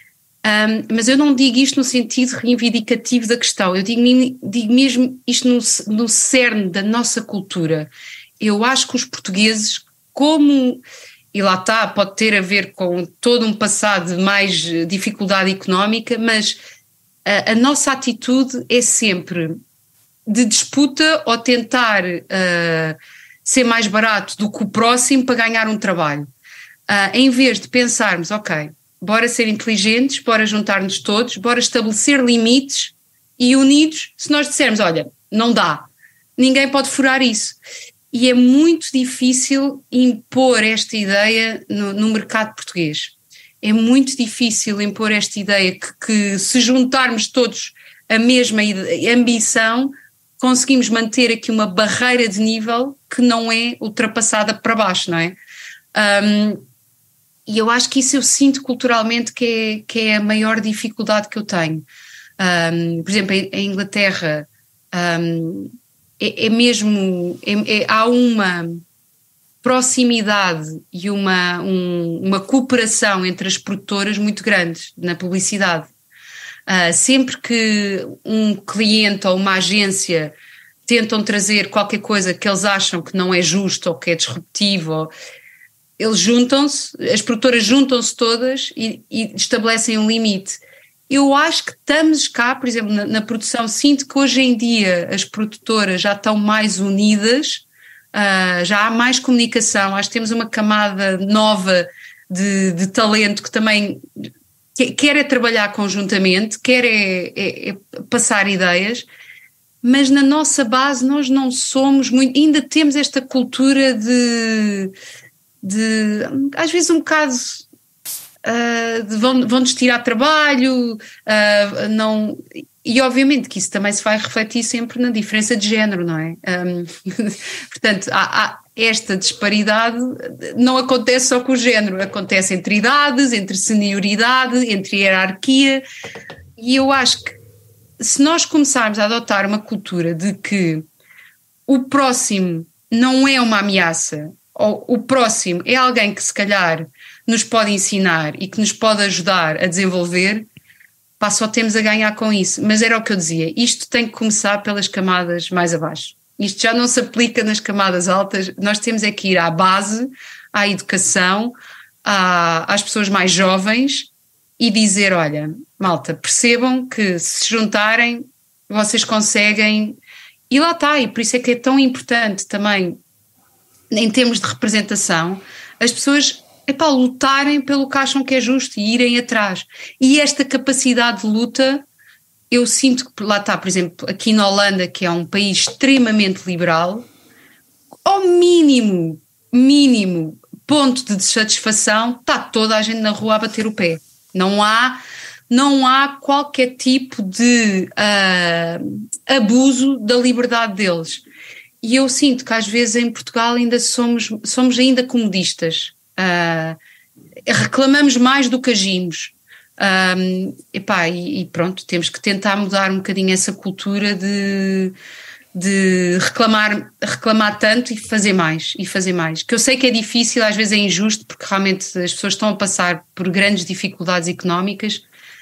Um, mas eu não digo isto no sentido reivindicativo da questão, eu digo, digo mesmo isto no, no cerne da nossa cultura. Eu acho que os portugueses, como, e lá está, pode ter a ver com todo um passado de mais dificuldade económica, mas a, a nossa atitude é sempre de disputa ou tentar uh, ser mais barato do que o próximo para ganhar um trabalho. Uh, em vez de pensarmos, ok, bora ser inteligentes, bora juntar-nos todos, bora estabelecer limites e unidos, se nós dissermos, olha, não dá, ninguém pode furar isso. E é muito difícil impor esta ideia no, no mercado português. É muito difícil impor esta ideia que, que se juntarmos todos a mesma ambição, conseguimos manter aqui uma barreira de nível que não é ultrapassada para baixo, não é? Um, E eu acho que isso eu sinto culturalmente que é, que é a maior dificuldade que eu tenho. Um, por exemplo, em, em Inglaterra um, é, é mesmo, é, é, há uma proximidade e uma, um, uma cooperação entre as produtoras muito grande na publicidade. Uh, sempre que um cliente ou uma agência tentam trazer qualquer coisa que eles acham que não é justo ou que é disruptivo, ou, eles juntam-se, as produtoras juntam-se todas e, e estabelecem um limite. Eu acho que estamos cá, por exemplo, na, na produção, sinto que hoje em dia as produtoras já estão mais unidas, uh, já há mais comunicação, acho que temos uma camada nova de, de talento que também quer é trabalhar conjuntamente, quer é, é, é passar ideias, mas na nossa base nós não somos muito, ainda temos esta cultura de... de às vezes um bocado uh, de vão, vão-nos tirar trabalho, uh, não, e obviamente que isso também se vai refletir sempre na diferença de género, não é? Um, portanto, há, há esta disparidade não acontece só com o género, acontece entre idades, entre senioridade, entre hierarquia, e eu acho que se nós começarmos a adotar uma cultura de que o próximo não é uma ameaça, ou o próximo é alguém que se calhar nos pode ensinar e que nos pode ajudar a desenvolver, pá, só temos a ganhar com isso. Mas era o que eu dizia, isto tem que começar pelas camadas mais abaixo. Isto já não se aplica nas camadas altas, nós temos é que ir à base, à educação, à, às pessoas mais jovens e dizer, olha, malta, percebam que se juntarem vocês conseguem, e lá está, e por isso é que é tão importante também em termos de representação, as pessoas epá, lutarem pelo que acham que é justo e irem atrás. E esta capacidade de luta, eu sinto que lá está, por exemplo, aqui na Holanda, que é um país extremamente liberal, ao mínimo, mínimo ponto de satisfação, está toda a gente na rua a bater o pé. Não há, não há qualquer tipo de uh, abuso da liberdade deles. E eu sinto que às vezes em Portugal ainda somos, somos ainda comodistas, uh, reclamamos mais do que agimos, um, epá, e, e pronto, temos que tentar mudar um bocadinho essa cultura de, de reclamar, reclamar tanto e fazer mais, e fazer mais, que eu sei que é difícil, às vezes é injusto, porque realmente as pessoas estão a passar por grandes dificuldades económicas.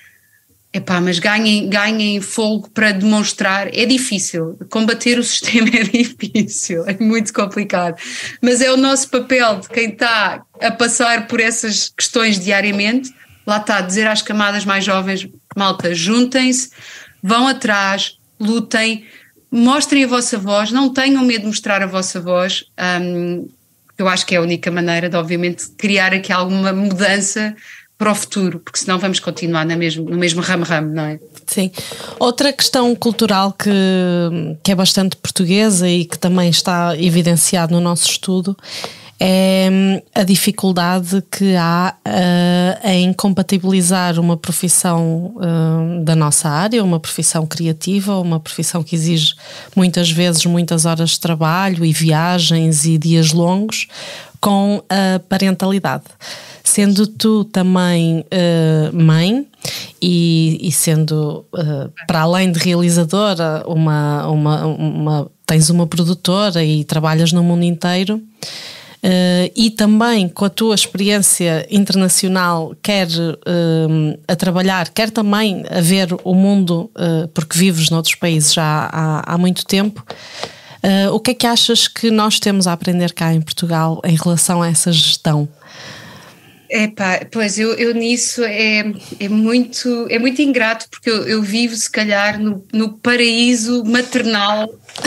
Epá, mas ganhem, ganhem fogo para demonstrar, é difícil, combater o sistema é difícil, é muito complicado, mas é o nosso papel de quem está a passar por essas questões diariamente, lá está, dizer às camadas mais jovens, malta, juntem-se, vão atrás, lutem, mostrem a vossa voz, não tenham medo de mostrar a vossa voz, um, eu acho que é a única maneira de, obviamente, criar aqui alguma mudança para o futuro, porque senão vamos continuar na mesmo, no mesmo ramo-ramo, não é? Sim. Outra questão cultural que, que é bastante portuguesa e que também está evidenciado no nosso estudo é a dificuldade que há uh, em compatibilizar uma profissão uh, da nossa área, uma profissão criativa, uma profissão que exige muitas vezes muitas horas de trabalho e viagens e dias longos, com a parentalidade. Sendo tu também uh, mãe e, e sendo, uh, para além de realizadora, uma, uma, uma, tens uma produtora e trabalhas no mundo inteiro, uh, e também com a tua experiência internacional, quer uh, a trabalhar, quer também a ver o mundo, uh, porque vives noutros países já há, há muito tempo, uh, o que é que achas que nós temos a aprender cá em Portugal em relação a essa gestão? Epá, pois eu, eu nisso é, é, muito, é muito ingrato, porque eu, eu vivo se calhar no, no paraíso maternal.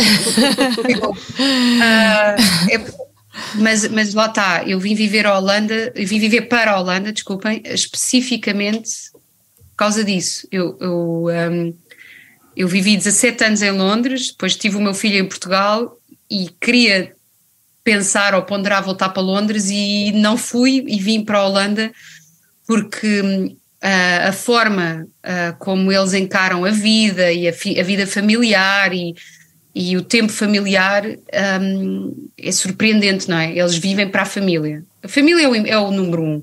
uh, é, mas, mas lá está, eu vim viver a Holanda, eu vim viver para a Holanda, desculpem, especificamente por causa disso. Eu, eu, um, eu vivi dezassete anos em Londres, depois tive o meu filho em Portugal e queria pensar ou ponderar voltar para Londres e não fui e vim para a Holanda porque uh, a forma uh, como eles encaram a vida e a, fi, a vida familiar e, e o tempo familiar um, é surpreendente, não é? Eles vivem para a família. A família é o, é o número um.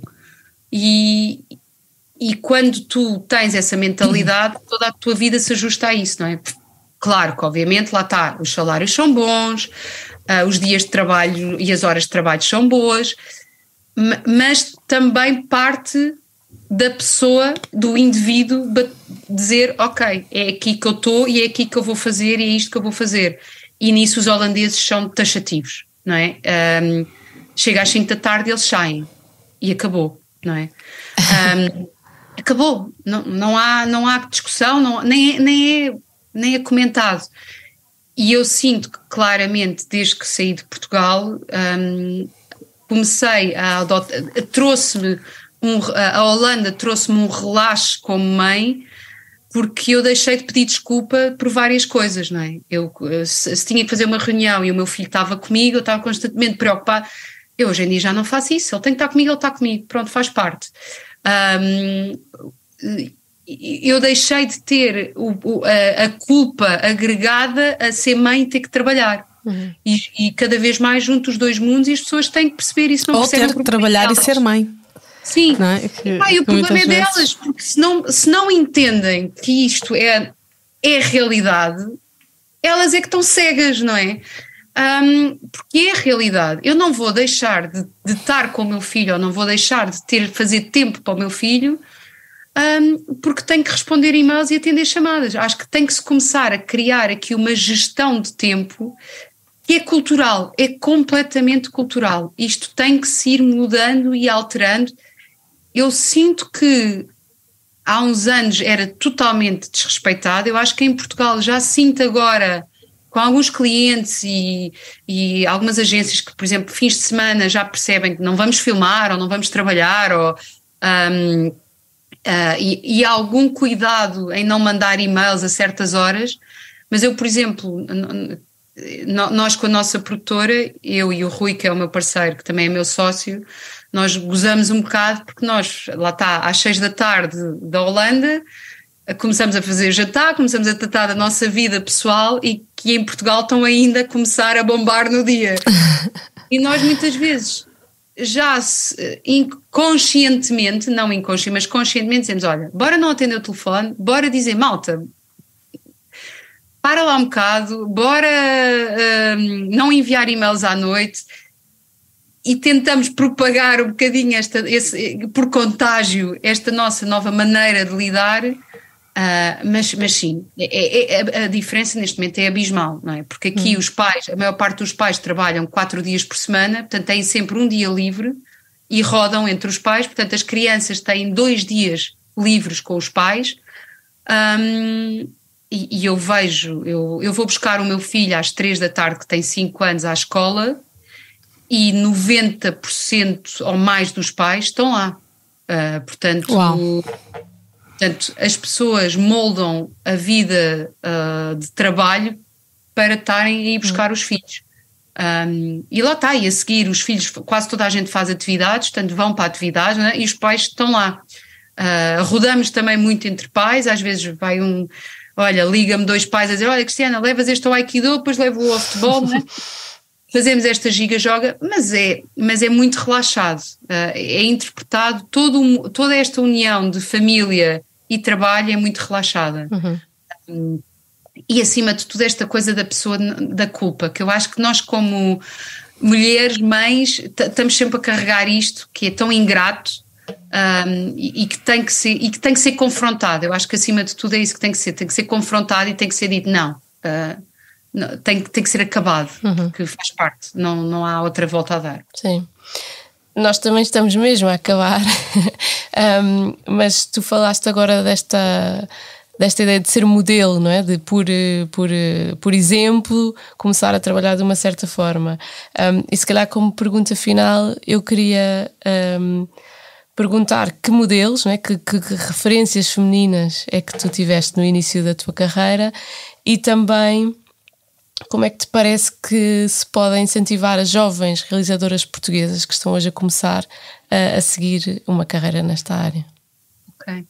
E, e quando tu tens essa mentalidade, toda a tua vida se ajusta a isso, não é? Claro que obviamente lá está, os salários são bons, Uh, os dias de trabalho e as horas de trabalho são boas, mas também parte da pessoa, do indivíduo, dizer ok, é aqui que eu estou e é aqui que eu vou fazer e é isto que eu vou fazer. E nisso os holandeses são taxativos, não é? Um, chega às cinco da tarde eles saem e acabou, não é? Um, acabou, não, não, há, não há discussão, não, nem, é, nem, é, nem é comentado. E eu sinto que claramente, desde que saí de Portugal, um, comecei a adotar, trouxe-me, um, a Holanda trouxe-me um relaxo como mãe, porque eu deixei de pedir desculpa por várias coisas, não é? Eu, se, se tinha que fazer uma reunião e o meu filho estava comigo, eu estava constantemente preocupada. Eu hoje em dia já não faço isso, ele tem que estar comigo, ele está comigo, pronto, faz parte. Um, eu deixei de ter o, o, a, a culpa agregada a ser mãe e ter que trabalhar. Uhum. E, e cada vez mais junto os dois mundos, e as pessoas têm que perceber isso. Não ou ter que trabalhar e ser mãe. Sim, não é? Que, ah, e o problema é delas, vezes... porque se não, se não entendem que isto é, é realidade, elas é que estão cegas, não é? Um, porque é a realidade. Eu não vou deixar de, de estar com o meu filho, ou não vou deixar de ter, fazer tempo para o meu filho, Um, porque tem que responder e-mails e atender chamadas. Acho que tem que se começar a criar aqui uma gestão de tempo que é cultural, é completamente cultural. Isto tem que se ir mudando e alterando. Eu sinto que há uns anos era totalmente desrespeitado. Eu acho que em Portugal já sinto agora, com alguns clientes e, e algumas agências que, por exemplo, fins de semana já percebem que não vamos filmar ou não vamos trabalhar ou... Um, Uh, e, e há algum cuidado em não mandar e-mails a certas horas, mas eu, por exemplo, nós com a nossa produtora, eu e o Rui, que é o meu parceiro, que também é meu sócio, nós gozamos um bocado porque nós, lá está, às seis da tarde da Holanda, começamos a fazer jantar, começamos a tratar da nossa vida pessoal e que em Portugal estão ainda a começar a bombar no dia. E nós muitas vezes... já inconscientemente, não inconscientemente, mas conscientemente dizemos, olha, bora não atender o telefone, bora dizer, malta, para lá um bocado, bora um, não enviar e-mails à noite, e tentamos propagar um bocadinho esta, esse, por contágio esta nossa nova maneira de lidar. Uh, mas, mas sim, é, é, a diferença neste momento é abismal, não é? Porque aqui hum. os pais, a maior parte dos pais trabalham quatro dias por semana, portanto têm sempre um dia livre e rodam entre os pais, portanto as crianças têm dois dias livres com os pais, um, e, e eu vejo, eu, eu vou buscar o meu filho às três da tarde, que tem cinco anos, à escola, e noventa por cento ou mais dos pais estão lá. Uh, portanto, portanto, as pessoas moldam a vida uh, de trabalho para estarem a ir buscar uhum. os filhos. Um, e lá está, e a seguir os filhos, quase toda a gente faz atividades, portanto vão para a atividade, né? E os pais estão lá. Uh, rodamos também muito entre pais, às vezes vai um, olha, liga-me dois pais a dizer, olha Cristiana, levas este ao Aikido, depois levo ao futebol, né? Fazemos esta giga-joga, mas é, mas é muito relaxado, uh, é interpretado, todo, toda esta união de família e trabalho é muito relaxada. Uhum. Um, e acima de tudo esta coisa da pessoa da culpa, que eu acho que nós como mulheres, mães, estamos sempre a carregar isto, que é tão ingrato um, e, e, que tem que ser, e que tem que ser confrontado. Eu acho que acima de tudo é isso que tem que ser, tem que ser confrontado e tem que ser dito não, uh, não tem, tem que ser acabado, uhum. porque faz parte, não, não há outra volta a dar. Sim. Nós também estamos mesmo a acabar, um, mas tu falaste agora desta... desta ideia de ser modelo, não é? De por, por, por exemplo, começar a trabalhar de uma certa forma. Um, e se calhar como pergunta final eu queria um, perguntar que modelos, não é? que, que, que referências femininas é que tu tiveste no início da tua carreira e também como é que te parece que se pode incentivar as jovens realizadoras portuguesas que estão hoje a começar a, a seguir uma carreira nesta área? Ok.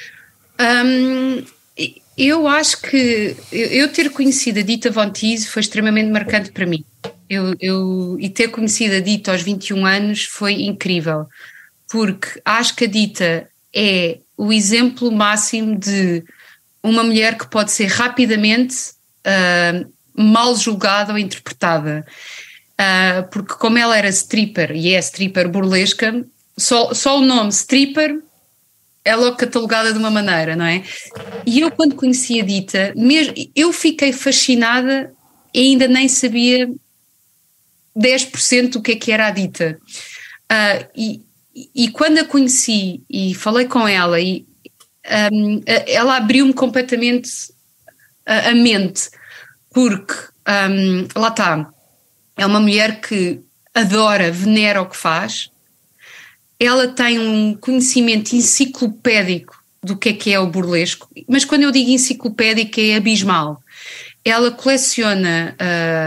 Um, eu acho que eu ter conhecido a Dita Von Teese foi extremamente marcante para mim. Eu, eu, e ter conhecido a Dita aos vinte e um anos foi incrível, porque acho que a Dita é o exemplo máximo de uma mulher que pode ser rapidamente uh, mal julgada ou interpretada. Uh, porque como ela era stripper e é stripper burlesca, só, só o nome stripper é logo catalogada de uma maneira, não é? E eu quando conheci a Dita, mesmo, eu fiquei fascinada e ainda nem sabia dez por cento do que é que era a Dita. Uh, e, e quando a conheci e falei com ela, e, um, ela abriu-me completamente a, a mente, porque um, lá está, é uma mulher que adora, venera o que faz. Ela tem um conhecimento enciclopédico do que é que é o burlesco, mas quando eu digo enciclopédico é abismal. Ela coleciona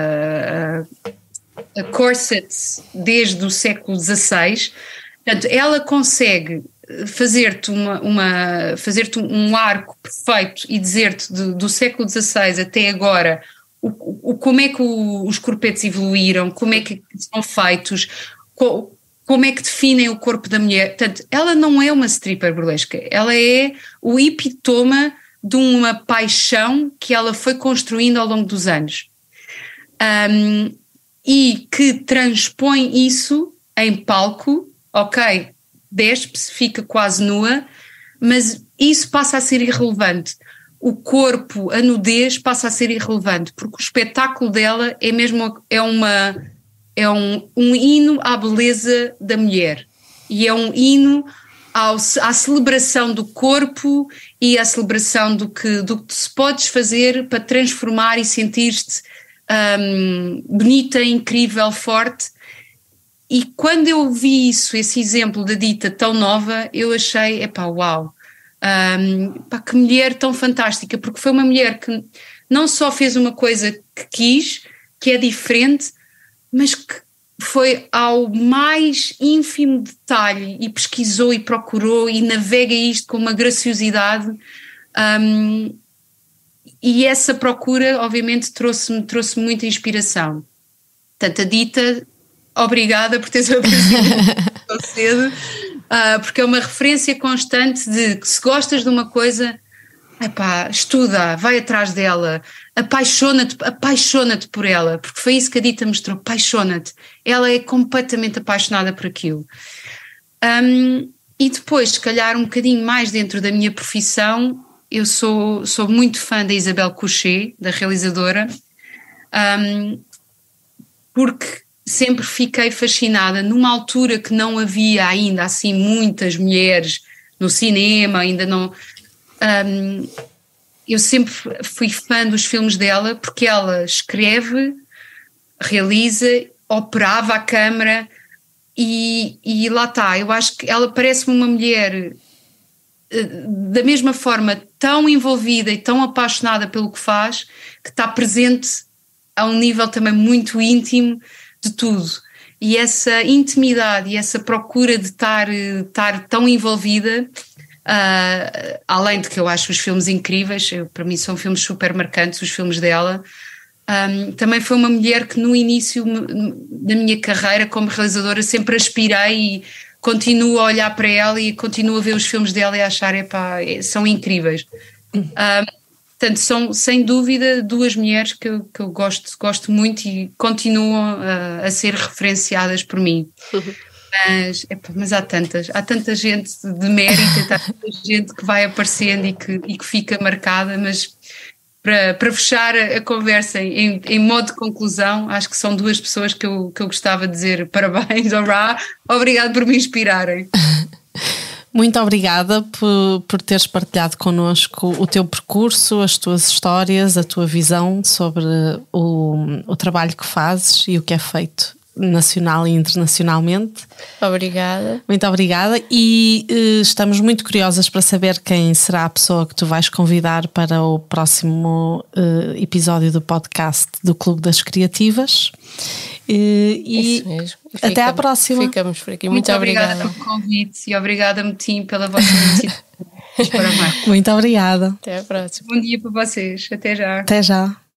uh, uh, corsets desde o século dezasseis, portanto ela consegue fazer-te, uma, uma, fazer-te um arco perfeito e dizer-te do, do século dezasseis até agora o, o, como é que o, os corpetes evoluíram, como é que são feitos, co, como é que definem o corpo da mulher. Portanto, ela não é uma stripper burlesca, ela é o epitoma de uma paixão que ela foi construindo ao longo dos anos. Um, e que transpõe isso em palco, ok, despe-se, fica quase nua, mas isso passa a ser irrelevante. O corpo, a nudez passa a ser irrelevante, porque o espetáculo dela é mesmo é uma... é um, um hino à beleza da mulher e é um hino ao, à celebração do corpo e à celebração do que, do que se podes fazer para transformar e sentir-te um, bonita, incrível, forte. E quando eu vi isso, esse exemplo da Dita tão nova, eu achei, epá, uau, um, pá, que mulher tão fantástica, porque foi uma mulher que não só fez uma coisa que quis, que é diferente, mas que foi ao mais ínfimo detalhe e pesquisou e procurou e navega isto com uma graciosidade, um, e essa procura obviamente trouxe-me trouxe muita inspiração. Portanto, a Dita, obrigada por teres aparecido tão cedo, uh, porque é uma referência constante de que se gostas de uma coisa, epá, estuda, vai atrás dela, apaixona-te, apaixona-te por ela, porque foi isso que a Dita mostrou, apaixona-te. Ela é completamente apaixonada por aquilo. Um, e depois, se calhar um bocadinho mais dentro da minha profissão, eu sou, sou muito fã da Isabelle Couchet, da realizadora, um, porque sempre fiquei fascinada, numa altura que não havia ainda assim muitas mulheres no cinema, ainda não... Um, eu sempre fui fã dos filmes dela porque ela escreve, realiza, operava a câmara e, e lá está, eu acho que ela parece-me uma mulher da mesma forma tão envolvida e tão apaixonada pelo que faz, que está presente a um nível também muito íntimo de tudo. E essa intimidade e essa procura de estar, estar tão envolvida, uh, além de que eu acho os filmes incríveis, eu, para mim são filmes super marcantes, os filmes dela, um, também foi uma mulher que no início da minha carreira como realizadora sempre aspirei e continuo a olhar para ela e continuo a ver os filmes dela e a achar, epá, são incríveis. Um, Portanto, são sem dúvida duas mulheres que eu, que eu gosto, gosto muito e continuam a, a ser referenciadas por mim. Uhum. Mas, epa, mas há tantas, há tanta gente de mérito, há tanta gente que vai aparecendo e que, e que fica marcada, mas para, para fechar a, a conversa em, em modo de conclusão, acho que são duas pessoas que eu, que eu gostava de dizer parabéns, Ra, obrigado por me inspirarem. Muito obrigada por, por teres partilhado connosco o teu percurso, as tuas histórias, a tua visão sobre o, o trabalho que fazes e o que é feito nacional e internacionalmente. Obrigada. Muito obrigada e uh, estamos muito curiosas para saber quem será a pessoa que tu vais convidar para o próximo uh, episódio do podcast do Clube das Criativas. Uh, e Isso mesmo. E até ficamos, à próxima. Ficamos por aqui. Muito, muito obrigada, obrigada pelo convite e obrigada, Metim, pela vossa iniciativa. Muito obrigada. Até à próxima. Bom dia para vocês. Até já. Até já.